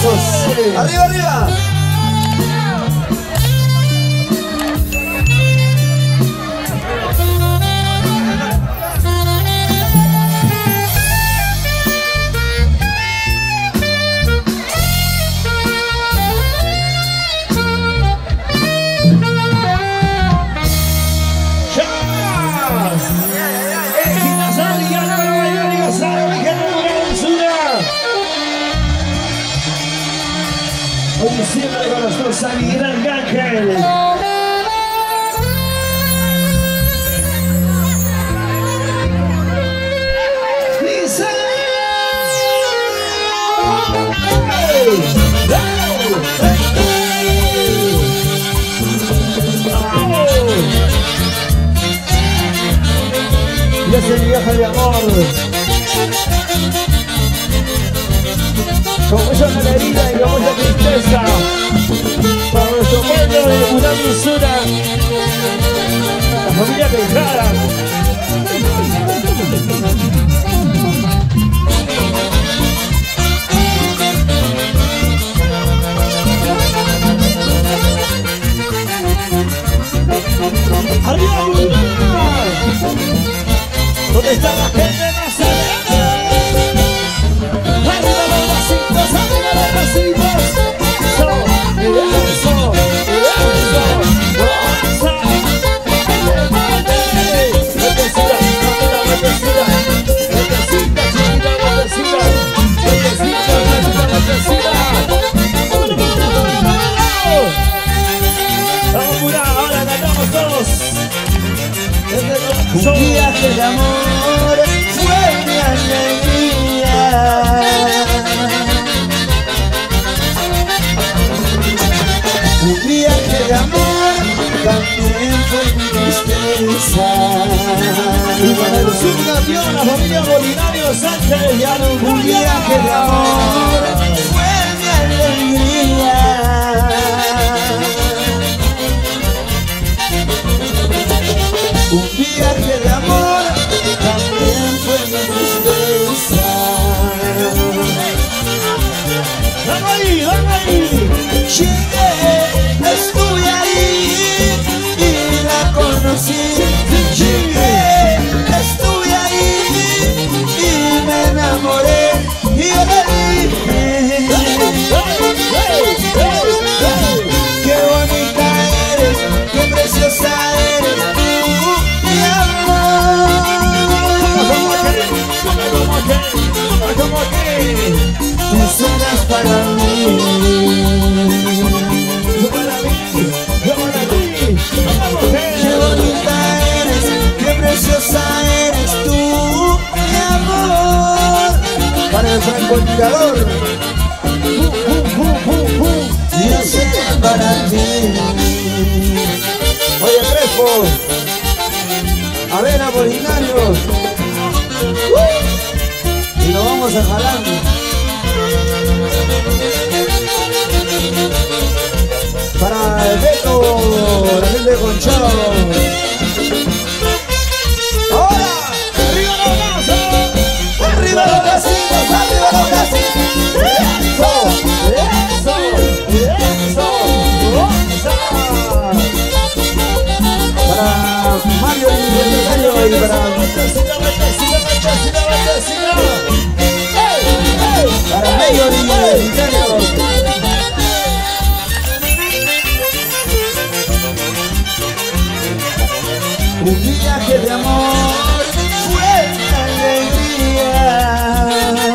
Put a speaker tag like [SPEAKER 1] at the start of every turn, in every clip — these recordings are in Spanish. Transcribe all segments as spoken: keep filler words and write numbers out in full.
[SPEAKER 1] aplausos. Sí. Arriba, arriba.
[SPEAKER 2] Siempre con nosotros a Miguel Arcángel. Dice y es el viaje de amor con mucha alegría y con mucha tristeza para nuestro pueblo de Buenaventura, la familia Tejada. ¡Arriba, ¿dónde está la gente más alegre? ¡Arriba los vasitos, arriba los vasitos! ¡Eso, eso, eso! ¡Rosa! ¡Vueltecita, vueltecita, vueltecita! ¡Vueltecita, chiquita, vueltecita! ¡Vueltecita, vueltecita, vueltecita! ¡Vamos, pura! ¡Ahora cantamos todos!
[SPEAKER 1] Un viaje de amor fue mi alegría. Un viaje de amor también fue mi tristeza.
[SPEAKER 2] Y para el subcampeón, la familia Bolinario Sánchez y Aruguaya.
[SPEAKER 1] Un viaje de amor fue mi alegría. Un viaje de amor también fue mi tristeza.
[SPEAKER 2] ¡Vamos ahí, vamos ahí!
[SPEAKER 1] Llegué, estuve ahí y la conocí. Llegué, estuve ahí y me enamoré y yo le dije: qué bonita eres, qué preciosa eres tú, mi amor.
[SPEAKER 2] ¡Como aquí!
[SPEAKER 1] Tú serás para mí.
[SPEAKER 2] ¡Para mí! ¡Para mí!
[SPEAKER 1] Qué bonita eres, qué preciosa eres tú, mi amor. Para el francotirador, yo seré para ti. Oye, Crespo, a ver, Apolinario, y lo vamos a jalar. Para el Beto, la gente de Conchado. ¡Ahora! ¡Arriba los brazos! ¡Arriba los bracitos! ¡Arriba los bracitos! ¡Eso! ¡Eso! ¡Eso! ¡Rosa! Para Mario y Empresario y para... Para Mario y Empresario. Un viaje de amor fue mi alegría.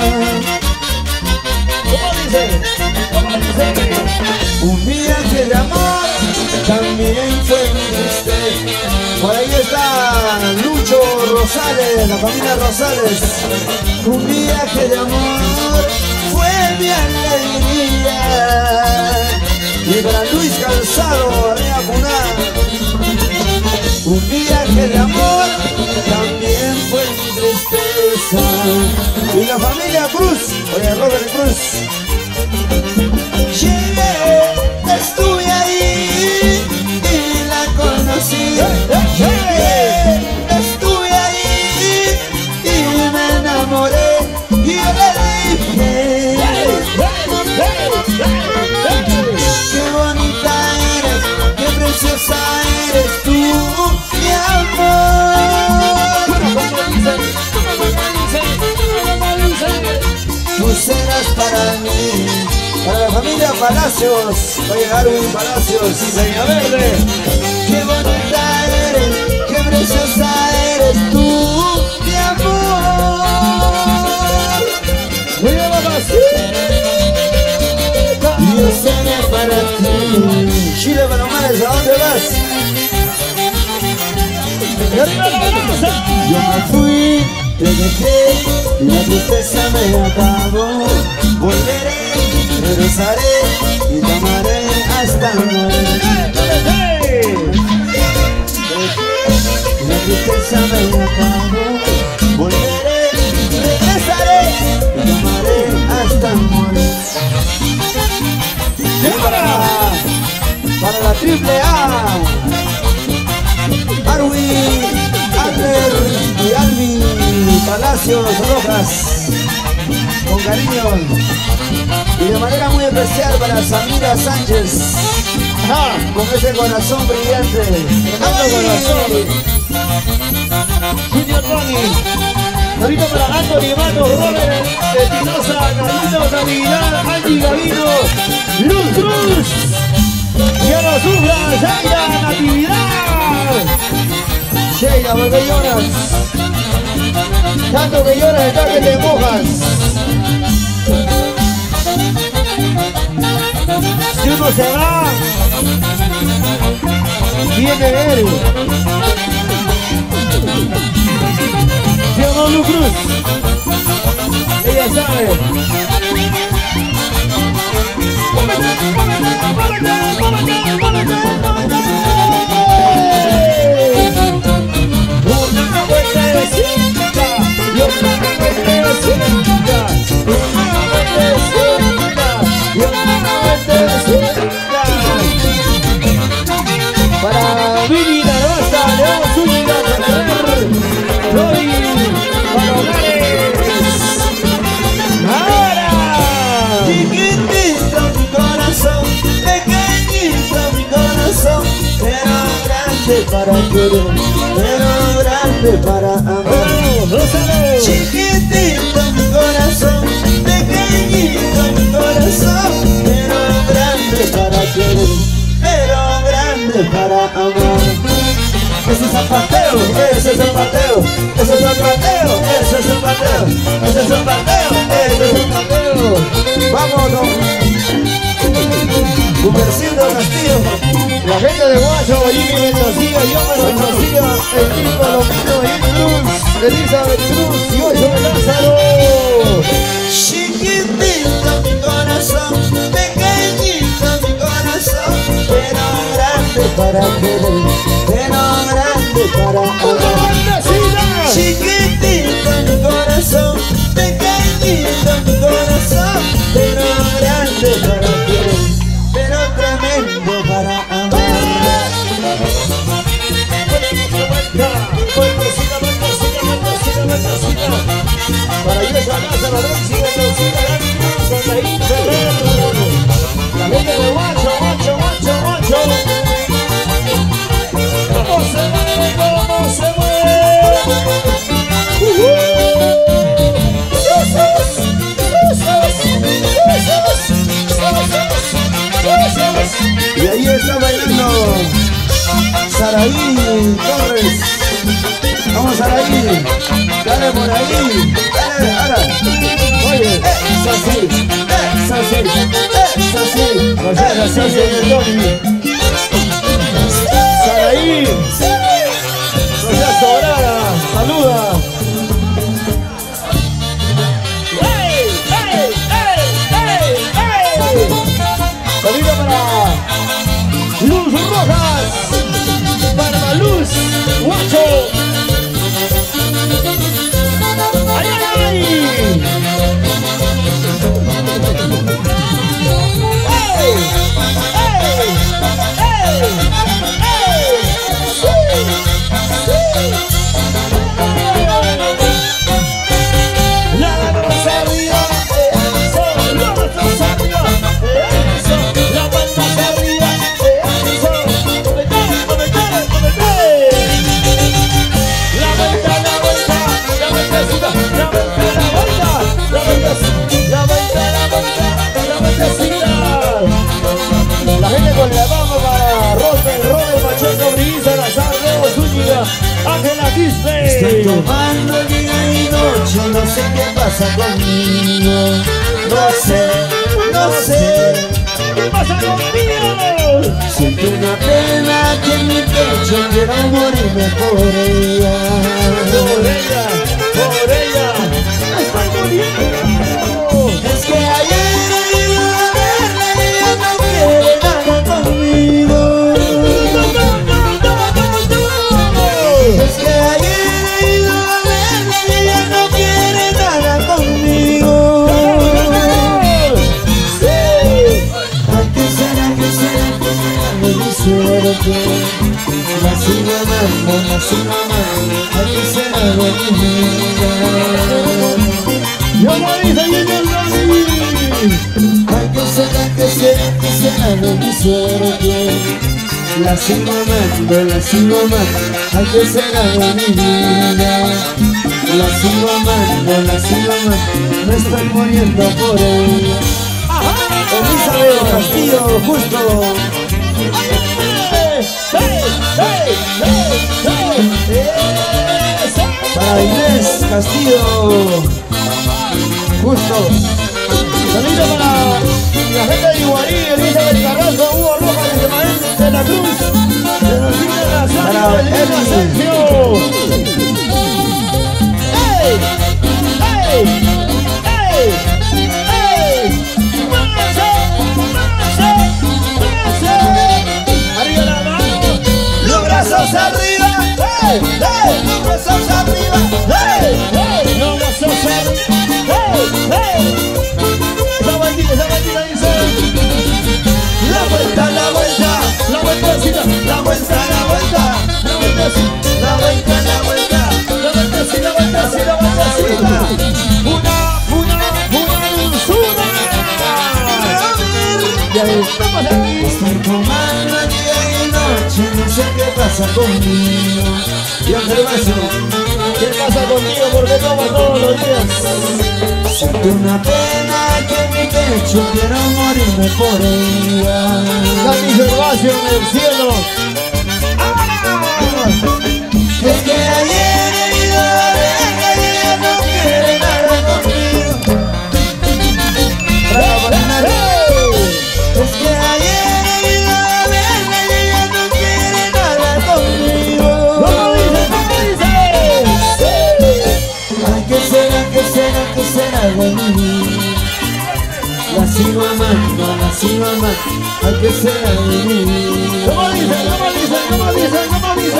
[SPEAKER 2] ¿Cómo dice? ¿Cómo dice?
[SPEAKER 1] Un viaje de amor también fue mi tristeza. Por ahí está Lucho Rosales, la familia Rosales. Un viaje de amor fue mi alegría. Y para Luis Calzado, Area Puná. Un viaje de amor también fue mi tristeza. Y la familia Cruz, oye, Robert Cruz. Llegué, estuve ahí y la conocí. Llegué, estuve ahí y me enamoré y yo le dije: Para la familia Palacios, va a llegar un Palacios.
[SPEAKER 2] Peña Verde.
[SPEAKER 1] Qué bonita eres, qué preciosa eres tú, mi amor.
[SPEAKER 2] Voy a la pasita.
[SPEAKER 1] Yo seré para ti. Chile Palomares, ¿a dónde vas?
[SPEAKER 2] ¡Y arriba la balanza!
[SPEAKER 1] Yo me fui, te dejé y la tristeza me acabó. Volveré, regresaré y te amaré hasta morir. La tristeza me acabó. Volveré, regresaré y te amaré hasta morir. Para, para la triple A, Arwin, Adler y Alvi Palacios Rojas, con cariño y de manera muy especial para Samira Sánchez.
[SPEAKER 2] Ajá.
[SPEAKER 1] Con ese corazón brillante.
[SPEAKER 2] Tremendo corazón. Junior Tony. Ahorita para Anthony Matos, Robert Espinosa, Carlitos Natividad, Angie Gavino, Luz Cruz. Y a los Ufras, Sheila Natividad.
[SPEAKER 1] Sheila, ¿por qué lloras?
[SPEAKER 2] Tanto que lloras está que te mojas. Si uno se va, viene él. ¿Sí o no, Luz Cruz? Ella sabe. Una vueltecita, y otra vueltecita, una vueltecita, y otra vueltecita. Para Vini Narvaza, León Zúñiga, Canadá, Roy Palomares. ¡Ahora!
[SPEAKER 1] Chiquitito mi corazón, pequeñito mi corazón, pero grande para querer, pero grande para amar. Chiquitito mi corazón, pequeñito mi corazón, pero grande para querer, pero grande para amar. Ese es zapateo, ese es zapateo, ese es zapateo, ese es zapateo, ese es zapateo, ese es zapateo. Vámonos. Cupercito Castillo.
[SPEAKER 2] La gente de Guacho, Jimmy Mendocilla, Yomar Mendocilla, el Nico Lomino, el Cruz, Elizabeth Cruz y Ocho de Lázaro.
[SPEAKER 1] Chiquitito mi corazón, pequeñito mi corazón, pero grande para querer, pero grande para amar. Chiquitito mi corazón, pequeñito mi corazón, pero grande para querer, pero tremendo para amar.
[SPEAKER 2] Para ir a esa casa, la Rexy, la Rexita, la Rexita, la La gente de Guacho, Guacho, Guacho, Guacho. ¿Cómo se mueve? ¿Cómo se mueve?
[SPEAKER 1] Y ahí está bailando Saraí Torres. Vamos Saraí, dale por ahí, dale, ahora. Oye, eso sí, eso sí, eso sí.
[SPEAKER 2] Rosana, sí, señor Tony. Saraí. Rosana Sobrada, saluda. ¡Ey, ey, ey, ey, ey! Saludo para Luz Rojas, para la Luz Guacho. ¡Ay, ay, ay! ¡Ey! ¡Ey! ¡Ey! ¡Ey! ¡Sí! ¡Sí! La cabeza arriba, eso, la cabeza arriba, eso, la cabeza arriba, eso, comete, comete, comete.
[SPEAKER 1] tomando día y noche, no sé qué pasa conmigo. No sé, no sé
[SPEAKER 2] ¿qué pasa conmigo?
[SPEAKER 1] Siento una pena que en mi pecho, quiero morirme por ella.
[SPEAKER 2] Por ella, por ella, me estoy muriendo.
[SPEAKER 1] Es que ayer he ido a verla y ella no quiere nada conmigo. Es que ayer he ido a verla y ella no quiere nada conmigo. Sí. Ay, ¿qué será, qué será, qué será de mi suerte? La sigo amando, la sigo amando. Ay, ¿qué será de mi vida?
[SPEAKER 2] Yo lo hice y yo lo vi.
[SPEAKER 1] Ay, ¿qué será, qué será, qué será de mi suerte? La sigo amando, la sigo amando. Ay, ¿qué será de mi vida? La sigo amando, la sigo amando. Me estoy muriendo por ella. Elizabeth Castillo, justo. Para Inés Castillo, justo.
[SPEAKER 2] Saludo para la gente de Iguarí, Elizabeth Carrasco, Hugo Rojas de Ismael de la Cruz, de los Cines de la Sala, de Luis Asensio. ¡Ey! ¡Ey! ¡Ey! ¡Ey! ¡Muévase! ¡Muévase! ¡Muévase! ¡Arriba la mano!
[SPEAKER 1] Los brazos arriba, hey, hey, los brazos arriba, hey,
[SPEAKER 2] ¡Ey! ¡No vas a hacer! ¡Ey! ¡Ey! Esa vueltita, esa vueltita dice.
[SPEAKER 1] la vuelta, la vuelta,
[SPEAKER 2] La vueltecita,
[SPEAKER 1] la vuelta, la vuelta,
[SPEAKER 2] la vueltecita,
[SPEAKER 1] la vuelta, la vuelta,
[SPEAKER 2] la vueltecita, la vueltecita, la vueltecita. Una, una, una dulzura.
[SPEAKER 1] ya ves.
[SPEAKER 2] ¿Qué pasa aquí?
[SPEAKER 1] Estoy tomando día y noche, no sé qué pasa conmigo. Y observación,
[SPEAKER 2] ¿Qué pasa contigo? ¿Por qué tomas todos los días?
[SPEAKER 1] siento una pena que en mi pecho, quiero morirme por ella.
[SPEAKER 2] Santi Gervasio en el cielo.
[SPEAKER 1] Es que ayer he ido a verla y ella no quiere nada conmigo. Bravo, Bernardo. Es que ayer he ido a verla y ella no quiere nada conmigo.
[SPEAKER 2] ¿Cómo dice? ¿Cómo dice?
[SPEAKER 1] Ay, ¿qué será, qué será, qué será de mí? La sigo amando, la sigo amando. Ay, ¿qué será de mí?
[SPEAKER 2] ¿Cómo dice? ¿Cómo dice? ¿Cómo dice? ¿Cómo dice?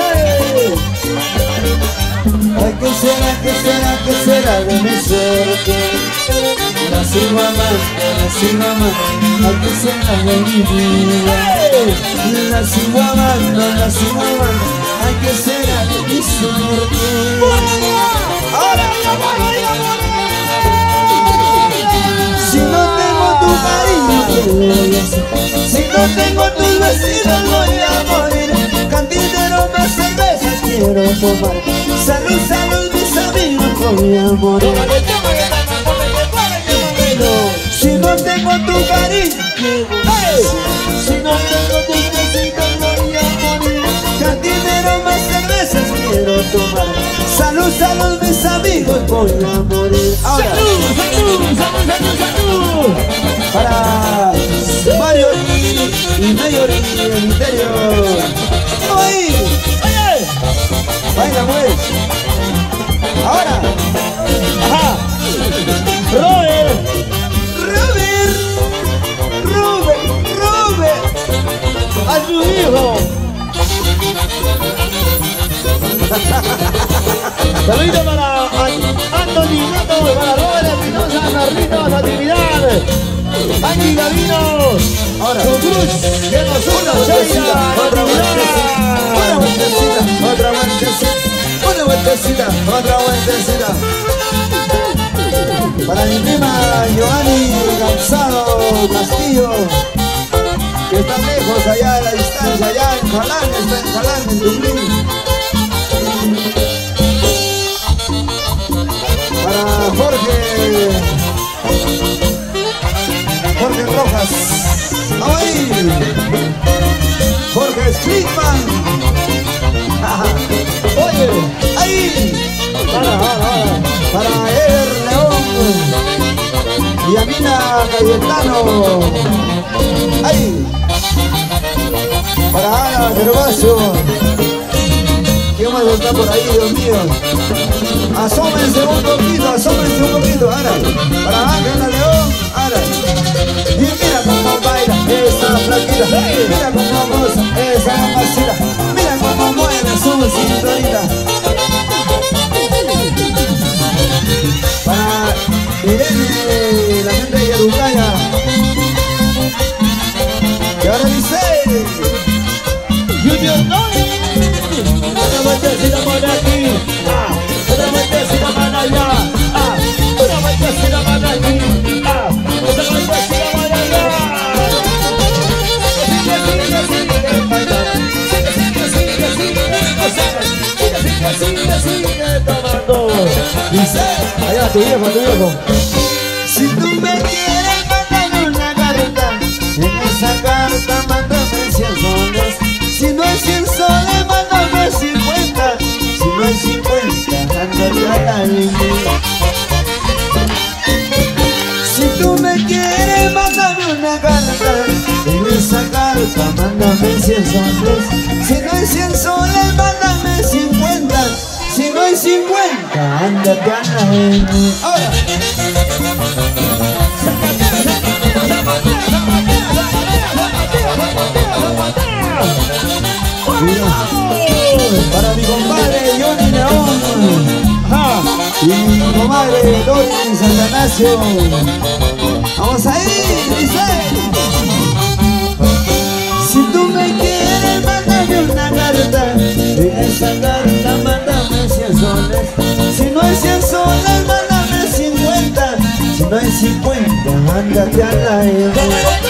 [SPEAKER 1] Ay, ¿qué será, qué será, qué será de mi suerte? La sigo amando, la sigo amando. Ay, ¿qué será de mi vida? La sigo amando, la sigo amando. Ay, ¿qué será de mi suerte?
[SPEAKER 2] ¡Ahora!
[SPEAKER 1] Si no tengo tu cariño, ¿qué voy a hacer? Si no tengo tus vestidos, voy a morir. Cantinero, más cervezas quiero tomar. Salud, salud, mis amigos, voy a morir. Si no tengo tu cariño, ¿qué voy a hacer? Si no tengo tus vestidos, voy a morir. Cantinero, más cervezas quiero tomar. Salud, salud, mis amigos, voy a morir. Ahora,
[SPEAKER 2] ¡Salud, salud, salud, salud, salud!
[SPEAKER 1] para Mario y, y Mayor y el interior. ¡Ay!
[SPEAKER 2] ¡Oye!
[SPEAKER 1] Baila pues. Ahora,
[SPEAKER 2] ¡Ajá! ¡Robert!
[SPEAKER 1] Robert, Robert, Robert.
[SPEAKER 2] ¡A su hijo! Saludito para Anthony Neto, para Robert Espinosa, Carlitos, Natividad, Angie Gavino,
[SPEAKER 1] Ahora,
[SPEAKER 2] su cruz, que nos una, Sheila,
[SPEAKER 1] otra vueltecita, otra
[SPEAKER 2] Natividad.
[SPEAKER 1] vueltecita, otra vueltecita, una vueltecita, otra vueltecita. Para mi prima Giovanni Gonzalo Castillo, que está lejos allá a la distancia, allá en Jalán, está en Jalán, en Dublín. Para Jorge, Jorge Rojas, ¡ay! Jorge Slickman,
[SPEAKER 2] Oye,
[SPEAKER 1] ¡ay! Para Eder León y Amina Cayetano. ¡Ay! Para Ana Gervasio. ¿Quién más está por ahí, Dios mío? Asómense un poquito, asómense un poquito, Ana. Para Ángela León, Ana. Y mira cómo baila esa flaquita. Mira cómo goza esa mamacita. Mira cómo mueve su cinturita. Para Irene, la gente de Yarucaya. Y ahora dice
[SPEAKER 2] Junior Noy. Otra vuelta si la mano aquí. Ah, otra vuelta si la mano allá. Ah, otra vuelta si la mano aquí. Ah, otra vuelta si la mano allá. Sigue, sigue, sigue, bailando. Sigue, sigue, sigue, sigue, gozando. Sigue, sigue, sigue, sigue tomando.
[SPEAKER 1] Dice,
[SPEAKER 2] allá tu viejo, tu viejo.
[SPEAKER 1] si tú me quieres, mándame una carta. En esa carta mándame cien soles. Si no hay cien soles, mándame cincuenta. Si no hay cincuenta, ándate a la línea. Si tú me quieres, mándame una carta. En esa carta mándame cien soles. Si no hay cien soles, mándame cincuenta. Si no hay cincuenta, ándate a la línea. Ahora. Para mi compadre Johnny León, ah, y mi comadre Doris Santanasio. Vamos ahí, dice. Si tú me quieres, mándame una carta. En esa carta mándame cien soles. Si no hay cien soles, mándame cincuenta. Si no hay cincuenta, ándate a la línea.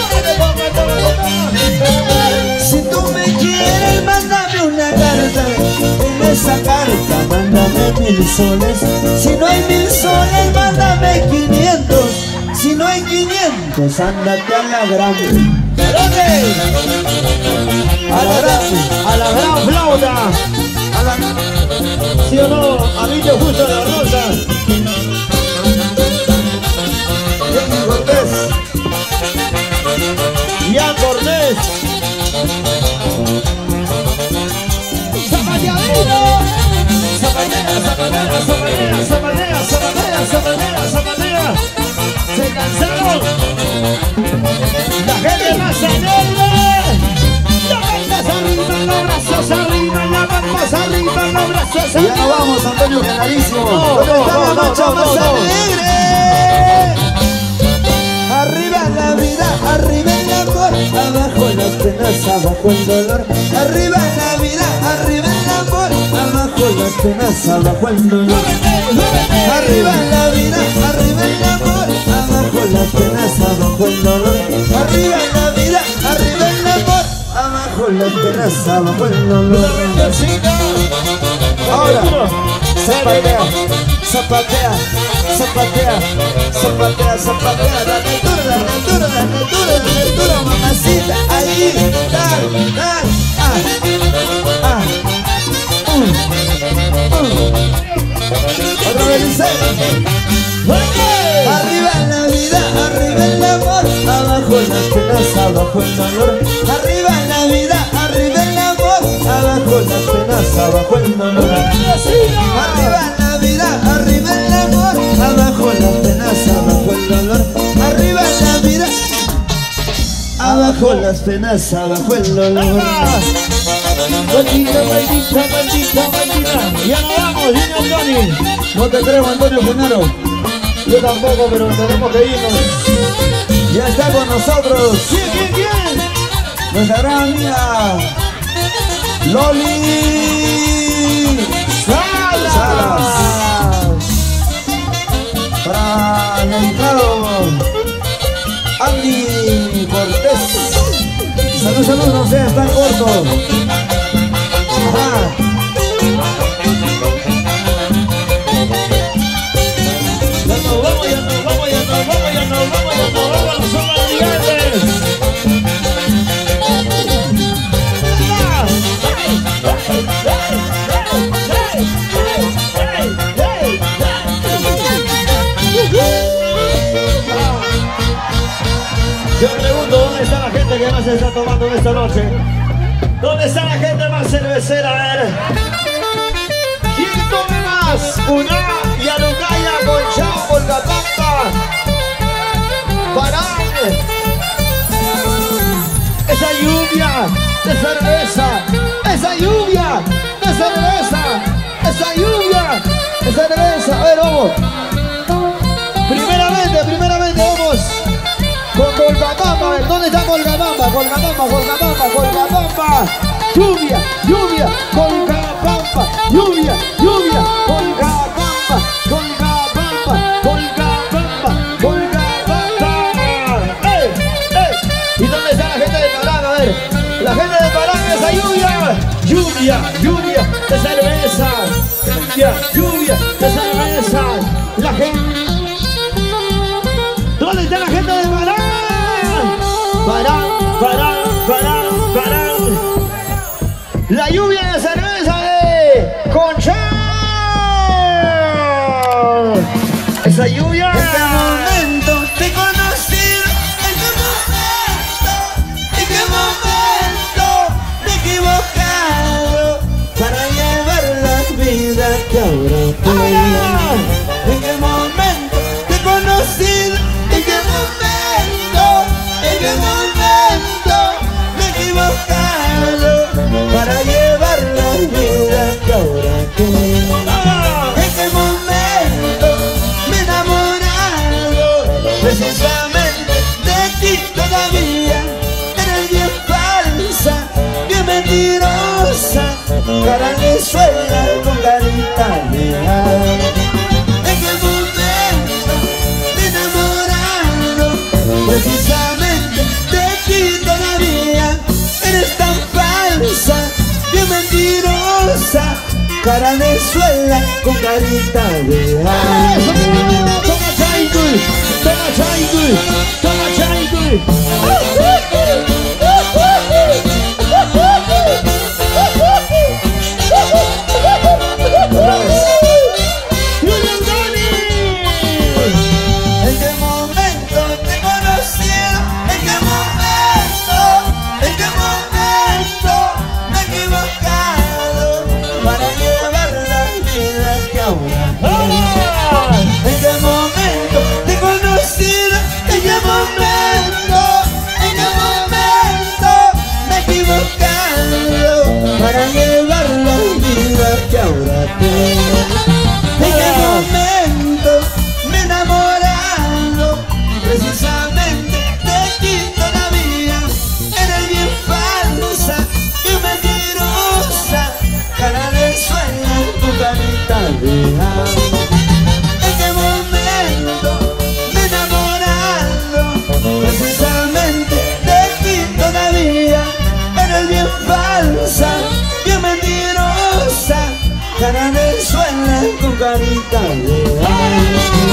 [SPEAKER 1] Si tú me quieres, mándame una carta. En esa carta mándame mil soles. Si no hay mil soles, mándame quinientos. Si no hay quinientos, ándate a la gran.
[SPEAKER 2] ¿Dónde?
[SPEAKER 1] A la gran,
[SPEAKER 2] A la gran flauta.
[SPEAKER 1] a la.
[SPEAKER 2] ¿Sí o no? A mí te gusta la rosa.
[SPEAKER 1] Jenny Cortés.
[SPEAKER 2] Ian Cortés. ¡Zapateadito! ¡Zapatea, zapatea, zapatea, zapatea, zapatea, zapatea, zapatea! ¡Se cansaron! ¡La gente más alegre! ¡Las manos arriba, los brazos arriba, las manos arriba, los brazos
[SPEAKER 1] Ya
[SPEAKER 2] arriba!
[SPEAKER 1] no vamos, Antonio Canarísimo.
[SPEAKER 2] No,
[SPEAKER 1] ¿Dónde está
[SPEAKER 2] no,
[SPEAKER 1] la
[SPEAKER 2] no,
[SPEAKER 1] marcha
[SPEAKER 2] no,
[SPEAKER 1] más
[SPEAKER 2] no, no.
[SPEAKER 1] alegre? Arriba la vida, arriba el amor, abajo las penas, abajo el dolor. Arriba la vida, arriba el amor, abajo las penas, abajo el dolor. Arriba la vida, arriba el amor, abajo las penas, abajo el dolor. Arriba la vida, arriba el amor, abajo las penas, abajo el dolor. Ahora, zapatea, zapatea, zapatea, zapatea, zapatea, dale duro, dale duro, dale duro, dale duro, mamacita, ahí, dale, dale, ah, ah, um, um. Otra vez dice, arriba la vida, arriba el amor, abajo las penas, abajo el dolor. Arriba la vida, arriba el amor, abajo las penas, abajo el dolor. Arriba la vida, arriba el amor, abajo las penas, abajo el dolor. Arriba la vida, abajo las penas, abajo el dolor.
[SPEAKER 2] Maldita, maldita, maldita, maldita. Ya no vamos, dime Antonio.
[SPEAKER 1] No te creo, Antonio Genaro.
[SPEAKER 2] Yo tampoco, pero tenemos que irnos.
[SPEAKER 1] Ya está con nosotros
[SPEAKER 2] ¿Quién, quién, quién?
[SPEAKER 1] nuestra gran amiga Loli
[SPEAKER 2] ¡Salas!
[SPEAKER 1] Salas. Para el entrado Andy Cortés. Salud, salud, no sé, están cortos. Ajá.
[SPEAKER 2] Ya nos vamos, ya nos vamos, ya nos vamos, ya nos vamos, ya nos vamos, somos gigantes. ¡Ah! ¡Hey! ¡Hey! ¡Hey! ¡Hey! ¡Hey! ¡Hey! Yo pregunto, ¿dónde está la gente que más se está tomando en esta noche? ¿Dónde está la gente más cervecera? A ver. ¿Quién tome más? Una Yarucaya con Chao Volcapampa. Parán. Esa lluvia de cerveza. Esa lluvia de cerveza. Esa lluvia de cerveza. A ver, vamos. Primeramente, primeramente vamos con Volcapampa. A ver, ¿dónde está Volcapampa? Volcapampa, Volcapampa, Volcapampa. Lluvia, lluvia, Volcapampa. Lluvia, lluvia, Volcapampa, Volcapampa, Volcapampa, Volcapampa. ¡Ey! ¡Ey! ¿Y dónde está la gente de Parán? A ver, la gente de Parán, esa lluvia. Lluvia, lluvia de cerveza. Lluvia, lluvia de cerveza. La gente. ¿Dónde está la gente de Parán? Parán, Parán, Parán, Parán. La lluvia de cerveza de Concha. Esa lluvia.
[SPEAKER 1] En qué momento te he conocido, en qué momento, en qué momento me he equivocado para llevar la vida que ahora tengo. En qué momento te he conocido, en qué momento, en qué momento me he equivocado para llevar la vida que ahora tengo. En qué momento me he enamorado precisamente de ti todavía. Eres bien falsa, bien mentirosa, cara de suegra con carita leal. En qué momento me he enamorado precisamente de ti todavía. Eres tan falsa, bien mentirosa, cara de suela con carita de ay.
[SPEAKER 2] Toma Chaigul, toma Chaigul, toma Chaigul.
[SPEAKER 1] ¿En qué momento te he conocido? ¿En qué momento? ¿En qué momento me he equivocado para llevar la vida que ahora tengo? ¿En qué momento te he conocido? ¿En qué momento? ¿En qué momento me he equivocado para llevar la vida que ahora tengo? ¿En qué momento me he enamorado precisamente de ti todavía? Eres bien falsa y mentirosa, cara de sueño, tu carita de ay. ¿En qué momento me he enamorado precisamente de ti todavía? Eres bien falsa, bien mentirosa, cara de sueño, tu carita de ay.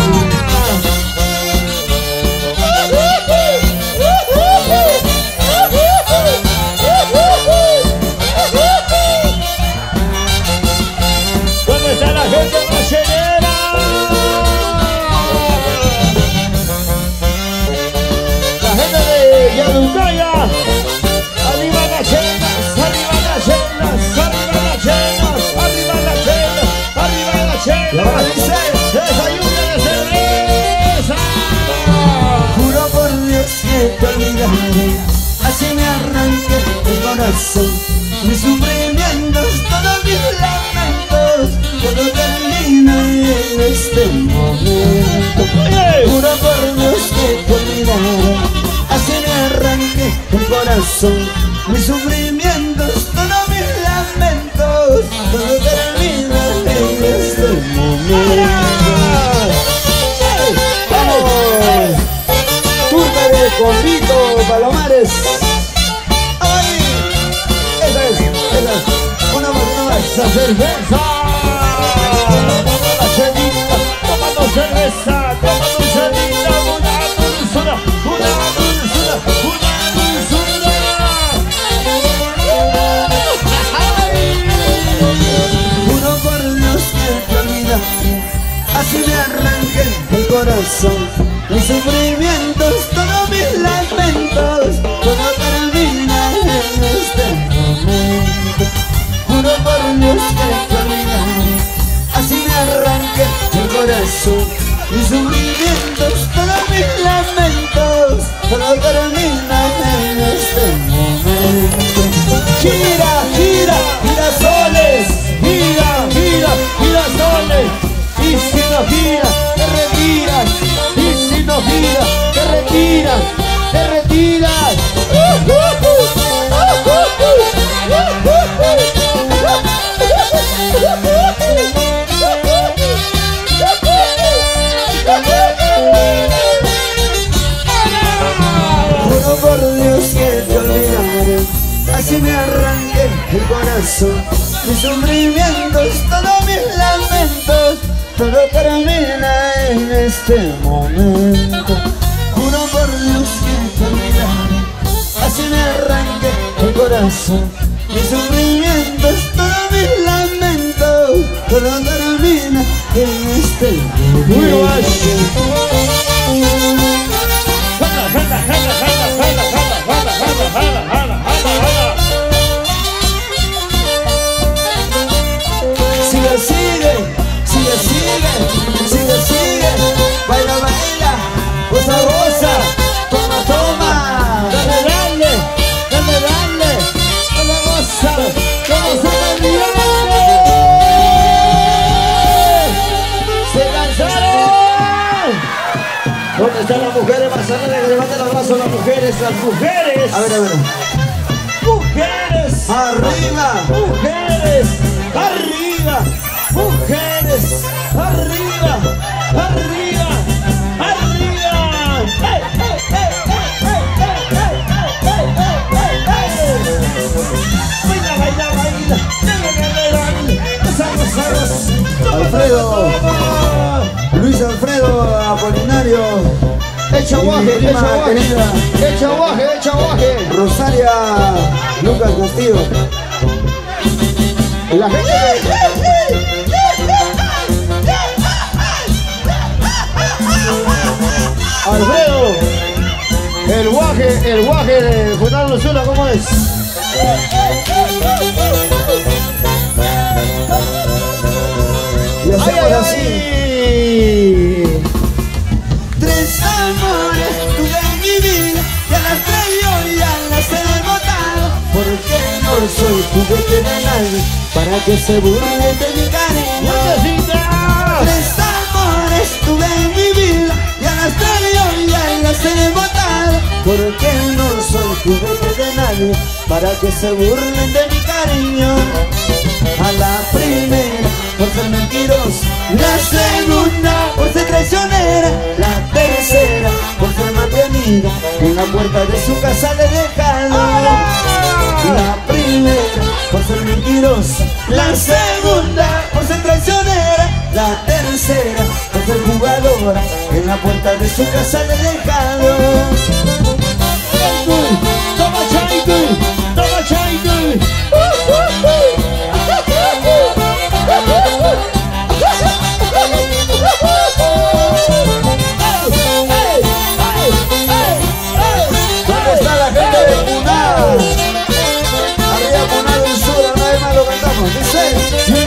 [SPEAKER 2] ¿Dónde está la gente machenera? La gente de Yarucaya. Arriba las chelas, arriba las chelas, arriba las chelas, arriba las chelas, arriba las chelas. Esa lluvia de cerveza.
[SPEAKER 1] Juro por Dios que te olvidaré, así me arranque el corazón. Mis sufrimientos, todos mis lamentos, todo termina en este momento. Juro por Dios que te olvidaré, así me arranque el corazón. Mis sufrimientos, todos mis lamentos, todo termina en este momento. ¡Vamos! Turca de Convito Palomares. ¡Ay! Esa es, esa es. Una más, una más.
[SPEAKER 2] Esa cerveza. La chelita, tomando cerveza, tomando chelita, una dulzura, una dulzura, una dulzura.
[SPEAKER 1] Juro por Dios que te olvidaré, así me arranque el corazón. Mis sufrimientos, todos mis lamentos,
[SPEAKER 2] retiras, te retiras.
[SPEAKER 1] Juro por Dios que te olvidaré, así me arranqué el corazón. Mis sufrimientos, todos mis lamentos, todo termina en este momento. Juro por Dios que te olvidaré, así me arranqué el corazón. Mis sufrimientos, todos mis lamentos, todo termina en este momento. Sigue, sigue, sigue, sigue, sigue, sigue, baila, baila, goza, goza, toma, toma.
[SPEAKER 2] Dale, dale, dale, dale, dale, goza, goza, dale. ¡Se cansaron! ¿Dónde están las mujeres? Más adelante que levanten los brazos las mujeres, las mujeres.
[SPEAKER 1] A ver, a ver.
[SPEAKER 2] Mujeres.
[SPEAKER 1] Arriba.
[SPEAKER 2] Mujeres. Arriba. Mujeres. Arriba. Arriba. Arriba. ¡Hey, hey, hey, hey, hey, hey, hey, hey, hey, hey! Baila, baila, baila. Baila, baila. Goza, goza, goza.
[SPEAKER 1] Alfredo. Luis Alfredo Apolinario.
[SPEAKER 2] Echa guaje, echa guaje, echa guaje, echa guaje.
[SPEAKER 1] Rosaria Lucas Castillo.
[SPEAKER 2] La gente Alfredo, el guaje, el guaje de Junal Luzula, ¿cómo es?
[SPEAKER 1] Y hacemos así.
[SPEAKER 2] Ay.
[SPEAKER 1] Tres amores tuve en mi vida, y a las tres yo ya las he botado. Porque no soy juguete de nadie, para que se burlen de mi cariño. Tres amores tuve en mi vida, y a las tres yo ya las he botado. Porque no soy juguete de nadie, para que se burlen de mi cariño. A la primera, por ser mentirosa. La segunda, por ser traicionera. La tercera, por ser mantenida. En la puerta de su casa le he dejado. La primera, por ser mentirosa. La segunda, por ser traicionera. La tercera, por ser jugadora. En la puerta de su casa le he dejado.
[SPEAKER 2] Toma chaito, toma chaito.
[SPEAKER 1] ¿Dónde está la gente de Punal? Arriba Punal del Sur, una vez más lo cantamos. Dice: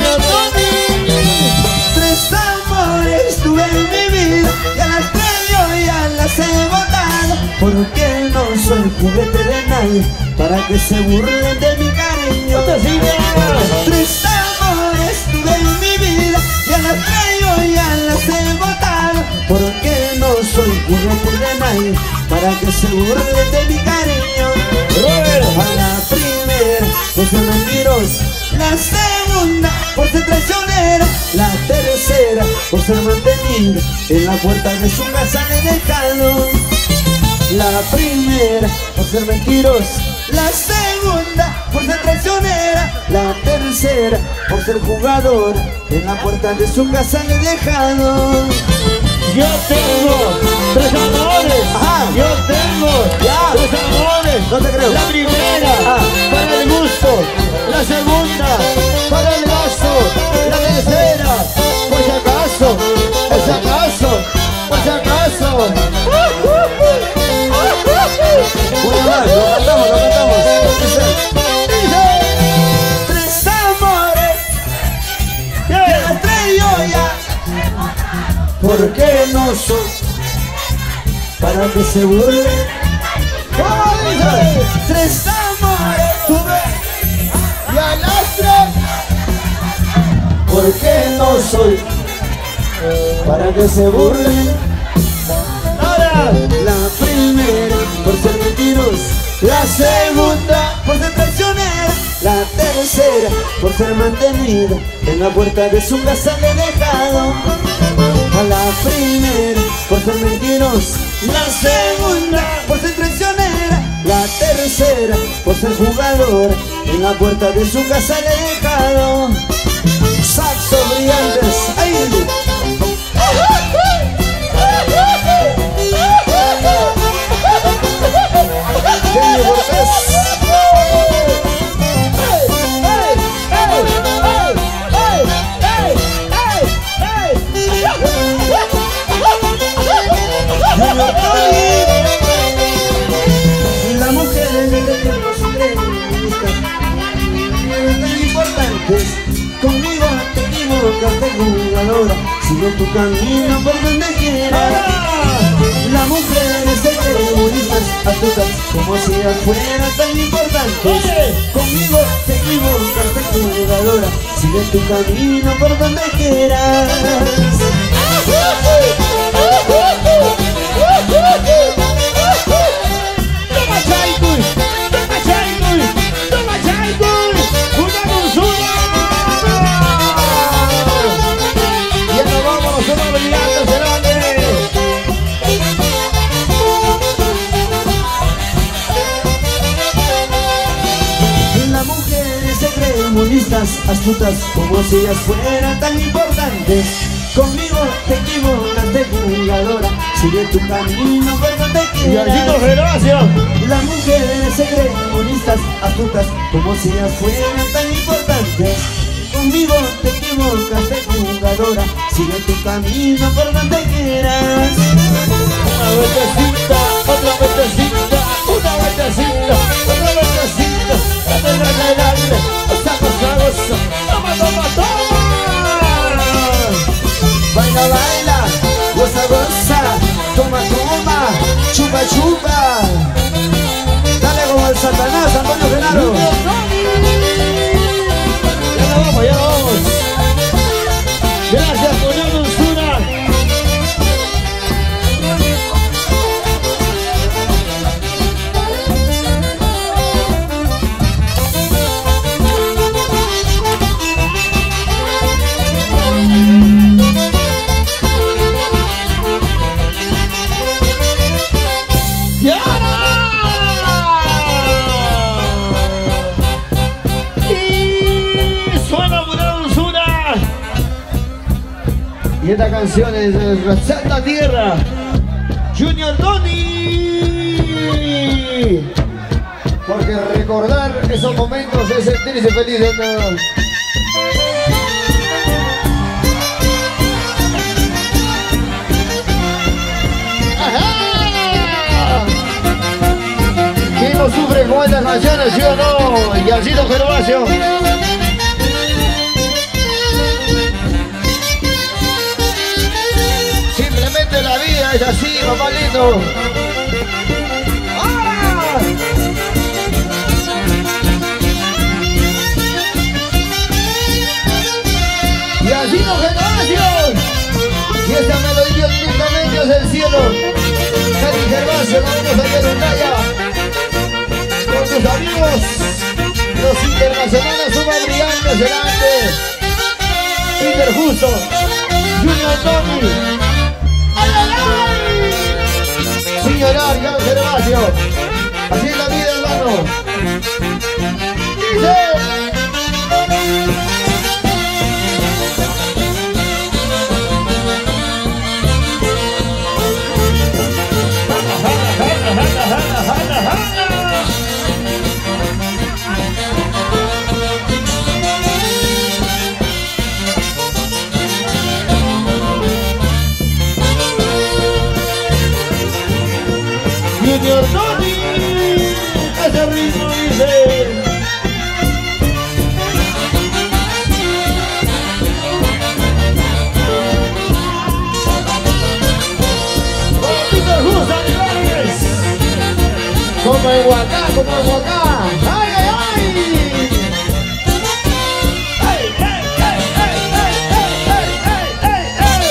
[SPEAKER 1] tres amores tuve en mi vida, y a las tres yo ya las he botado. Porque no soy juguete de nadie, para que se burlen de mi cariño. Tres amores tuve en mi vida, y a las tres yo ya las he botado. Porque no soy juguete de nadie, para que se burlen de mi cariño. A la primera, por ser mentirosa. La segunda, por ser traicionera. La tercera, por ser mantenida. En la puerta de su casa le he dejado. La primera, por ser mentirosa. La segunda, por ser traicionera. La tercera, por ser jugadora. En la puerta de su casa le he dejado.
[SPEAKER 2] Yo tengo tres amores.
[SPEAKER 1] Ajá.
[SPEAKER 2] Yo tengo
[SPEAKER 1] Ya.
[SPEAKER 2] tres amores.
[SPEAKER 1] No te creo.
[SPEAKER 2] La primera,
[SPEAKER 1] Ah.
[SPEAKER 2] para el gusto. La segunda, para el gasto. La tercera, por si acaso, por si acaso, por si acaso.
[SPEAKER 1] Una más, lo cantamos, lo cantamos. Dice: tres amores, y a las tres yo ya. ¿Por qué no soy? Para que se burlen. ¿Cómo dice? Tres amores tuve, y a las tres. ¿Por qué no soy? Para que se burlen.
[SPEAKER 2] Ahora,
[SPEAKER 1] La primera. La segunda por ser traicionera, la tercera por ser mantenida, en la puerta de su casa le he dejado. A la primera por ser mentirosa, la segunda por ser traicionera, la tercera por ser jugadora, en la puerta de su casa le he dejado. Saxo brillantes, ¡ay! Genio Cortés. La mujer en el tiempo se cree tan importantes. Conmigo te equivocaste, jugadora, sigue tu camino por donde quieras. La mujer es de egoístas, astutas, como si ellas fueran tan importantes. Conmigo te equivocaste, jugadora, sigue tu camino por donde quieras.
[SPEAKER 2] Toma Chaycul, toma Chaycul, toma Chaycul, una dulzura. Ya nos vamos, somos brillantes delante.
[SPEAKER 1] Las mujeres se creen muy listas, astutas, como si ellas fueran tan importantes. Conmigo te equivocaste, jugadora, sigue tu camino por donde
[SPEAKER 2] Y allí
[SPEAKER 1] quieras.
[SPEAKER 2] nos Gervasio.
[SPEAKER 1] Las mujeres se creen bonitas, astutas, como si ellas fueran tan importantes. Conmigo te equivocaste, jugadora, sigue tu camino por donde quieras.
[SPEAKER 2] Una vueltecita, otra vueltecita, una vueltecita, otra vueltecita, dale, dale, dale, goza, goza, goza, toma, toma, toma.
[SPEAKER 1] Baila, baila, goza, goza, toma, toma, chupa, chupa. Dale como el Satanás, Antonio Genaro.
[SPEAKER 2] Ya nos vamos, ya nos vamos. Gracias por la dulzura. Y esta canción es de Santa Tierra, Junior Tony. Porque recordar esos momentos es sentirse feliz, ¿no? ¡Ajá! ¿Quién no sufre con estas canciones, sí o no? Yacito Gervasio. Simplemente la vida es así, papá lindo. ¡Ah! Y así nos Gervasio. Y esta melodía directamente es el cielo. Cari Gervasio, la vamos a ver en Raya. Con tus amigos, los internacionales son más brillantes delante. Peter Justo, Junior Tony. ¡Ay, ay, ay! Sin llorar, ya Gervasio. Así es la vida, hermano. Dice. Junior Tony, ese ritmo dice. Como en Huacá, como en Huacá. ¡Ay, ay, ay! ¡Ay, ay, ay, ay, ay, ay, ay, ay, ay!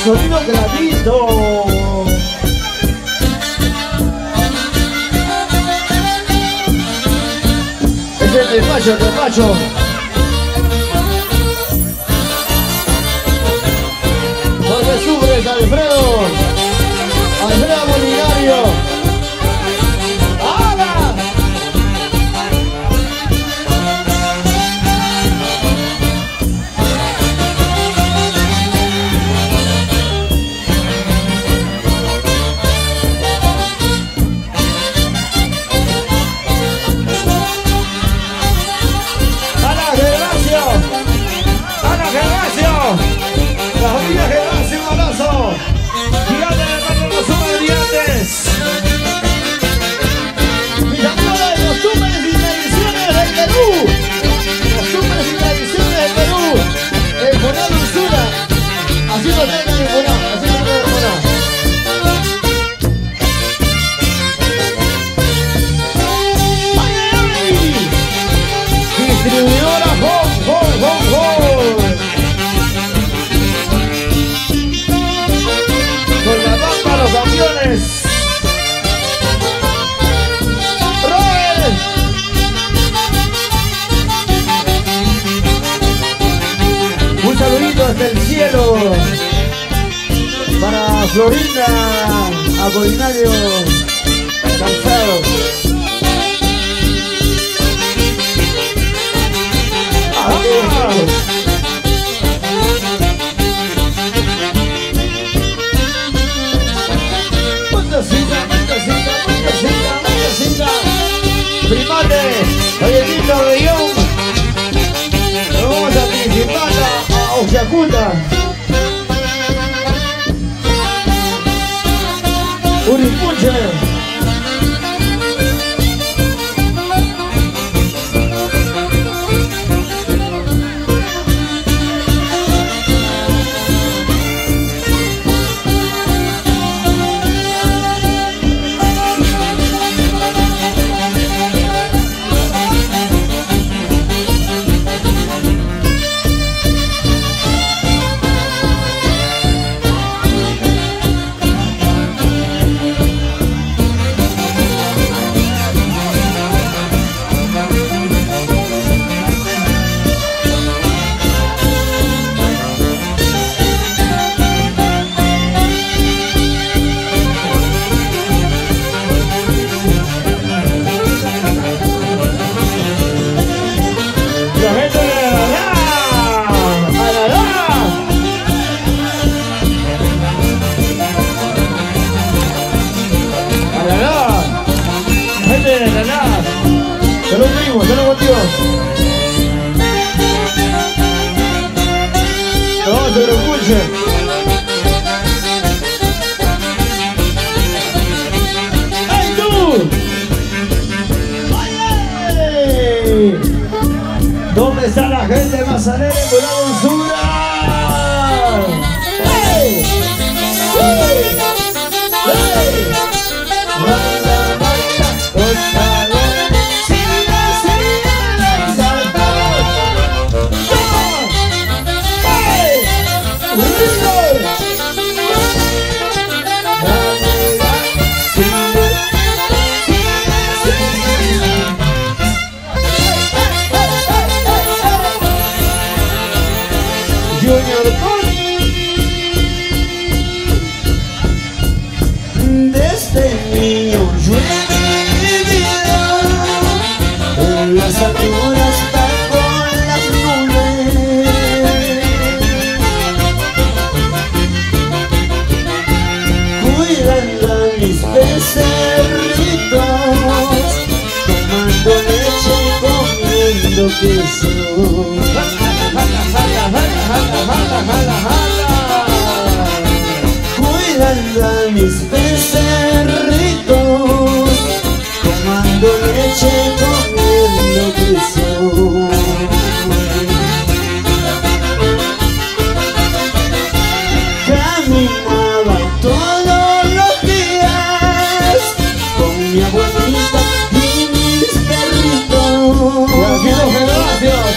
[SPEAKER 2] Sonido clarito. Es el despacho, el despacho. Jorge Subres, Alfredo. Alfredo Molinario. Un saludito hasta el cielo para Florinda Apolinario Cansado. Montecita, montecita, montecita, montecita. Primate, Arielito Bellón. Nos vamos a principar a Oaxacuta. Uripunche. Salud primo, salud contigo. Nos vamos a ver un pulche. ¡Ay tú! ¡Ay! ¿Dónde está la gente más alegre con la dulzura? ¡Hey! ¡Hey! ¡Hey! Desde niño yo he vivido en las alturas bajo las nubes, cuidando a mis becerritos, tomando leche, comiendo queso. Cuidando a mis becerritos, tomando leche, comiendo queso. Caminaba todos los días con mi abuelita y mis perritos. Gracias, gracias.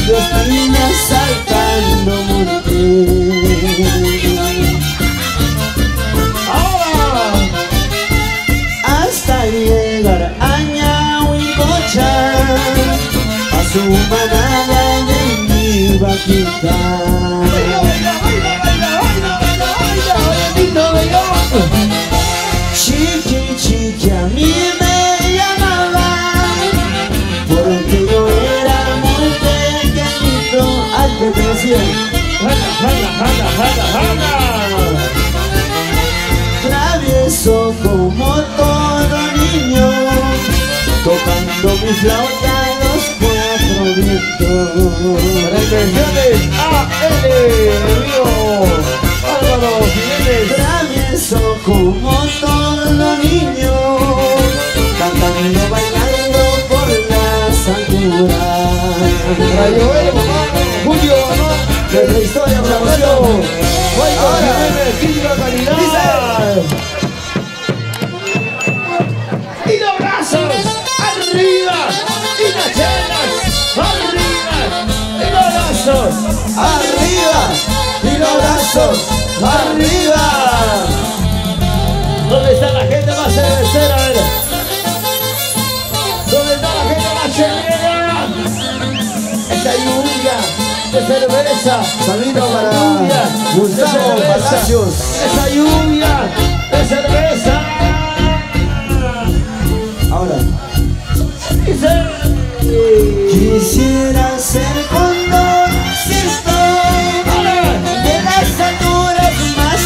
[SPEAKER 1] dos niñas saltando monte.
[SPEAKER 2] Ahora
[SPEAKER 1] hasta llegar a Ñahuicocha, a su manada de mi vaquita.
[SPEAKER 2] baila, baila, baila, baila, baila, baila, baila, lindo bailón.
[SPEAKER 1] Chiqui, chiqui, a mí me llamaban porque yo era muy pequeñito. Al que te decía,
[SPEAKER 2] Jala, jala, jala, jala, jala.
[SPEAKER 1] travieso como todo niño, tocando mi flauta a los cuatro vientos.
[SPEAKER 2] Para inversiones A L, amigo Álvaro Jiménez.
[SPEAKER 1] Travieso como todo niño, cantando, bailando por las alturas.
[SPEAKER 2] Rayo L, mamá, Julio, mamá.
[SPEAKER 1] De la historia, promoción.
[SPEAKER 2] Juanjo
[SPEAKER 1] Ahora,
[SPEAKER 2] Jiménez, quinta calidad. Y los brazos arriba. Y las chelas arriba. Y los brazos
[SPEAKER 1] arriba y los brazos arriba.
[SPEAKER 2] ¿Dónde está la gente más cervecera? A ver. ¿Dónde está la gente más cervecera? Esta lluvia de cerveza.
[SPEAKER 1] Saludito para
[SPEAKER 2] Lluvia de
[SPEAKER 1] Gustavo
[SPEAKER 2] cerveza.
[SPEAKER 1] Palacios.
[SPEAKER 2] Esa lluvia de cerveza.
[SPEAKER 1] Ahora,
[SPEAKER 2] Dice.
[SPEAKER 1] quisiera ser cóndor si estoy de las alturas más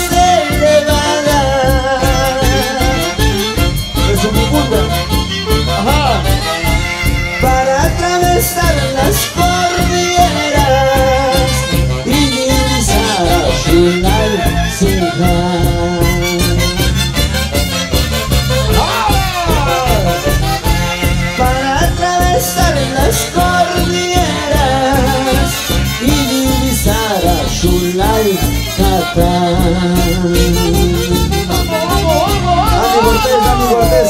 [SPEAKER 1] elevadas. Eso me gusta.
[SPEAKER 2] Ajá.
[SPEAKER 1] Para atravesar las cordilleras y divisar su alceja. Para atravesar las cordilleras y divisar a Shulay Catán. Dani Cortés, Dani Cortés.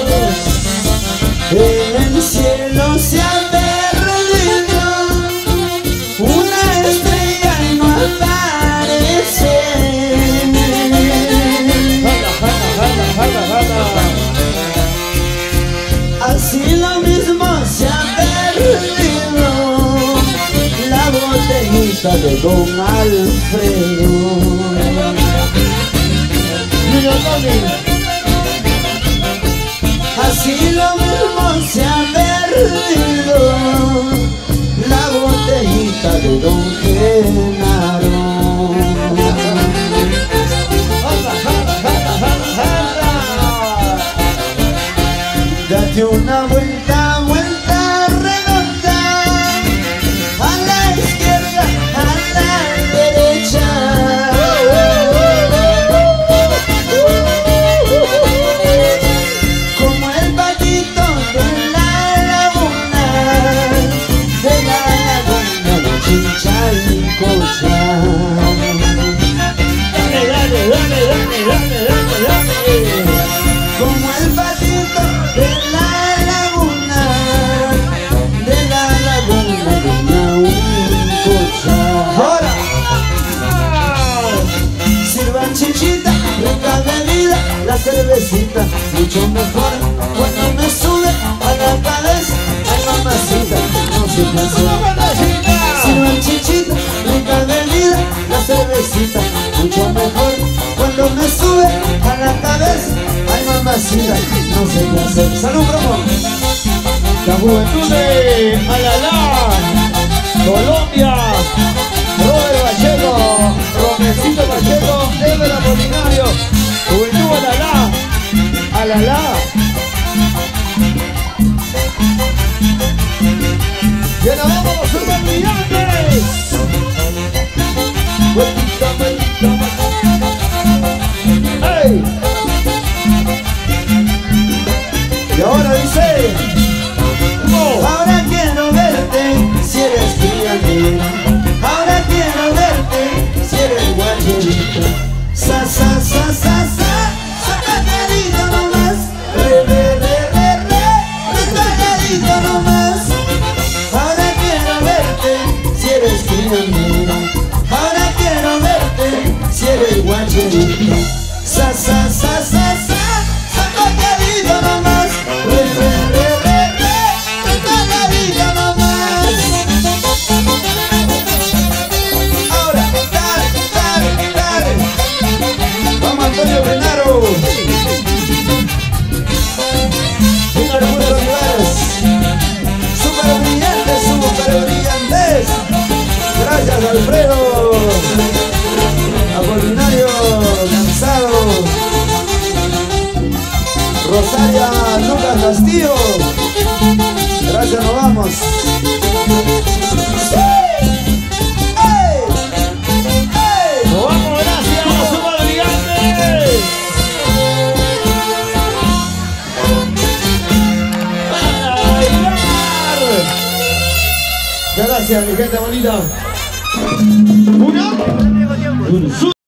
[SPEAKER 1] En el cielo se ha perdido una estrella y no aparece.
[SPEAKER 2] Jala, jala, jala, jala, jala.
[SPEAKER 1] Así lo mismo se ha perdido la botellita de Don Alfredo.
[SPEAKER 2] Niño Tony.
[SPEAKER 1] Así lo mismo se ha perdido la botellita de Don Genaro.
[SPEAKER 2] Jala, jala, jala, jala, jala.
[SPEAKER 1] Date una vuelta, vuelta redonda, a la izquierda, a la derecha. Como el patito de la laguna, de la laguna de Chinchalcocha.
[SPEAKER 2] Dale, dale, dale, dale, dale, dale, dale.
[SPEAKER 1] Como el patito de la laguna, de la laguna de Ñahuicocha. Ahora, sirvan chichita, rica bebida, la cervecita, mucho mejor cuando me sube a la cabeza. Ay, mamacita, no se cansa. Sirvan chichita, rica bebida, la cervecita, mucho mejor cuando me sube a la cabeza. Ay, mamacita, no sé qué hacer. ¡Salud, promo!
[SPEAKER 2] La juventud de Alalá, Colombia, Robert Pacheco, Romecito Pacheco, Ever Apolinario, Juventud Alalá, Alalá. Y ahora vamos a ser brillantes. ¡Hey!
[SPEAKER 1] Y ahora dice,
[SPEAKER 2] ¡Oh!
[SPEAKER 1] ahora quiero verte si eres fiel a mí. amiga. Ahora quiero verte si eres guacherito. Sa, sa, sa, sa, sa, sa, tocadito nomás. Re, re, re, re, re, tocadito nomás. Ahora, dale, dale, dale. Vamos, Antonio Brenaro. Venga, hermosos lugares. Super brillantes, super brillantes. Gracias, Alfredo. Apolinario Cansado. Rosaria Lucas Castillo. Gracias, nos vamos.
[SPEAKER 2] Nos vamos, gracias, super brillantes. Para bailar.
[SPEAKER 1] Gracias, mi gente bonita.
[SPEAKER 2] Una.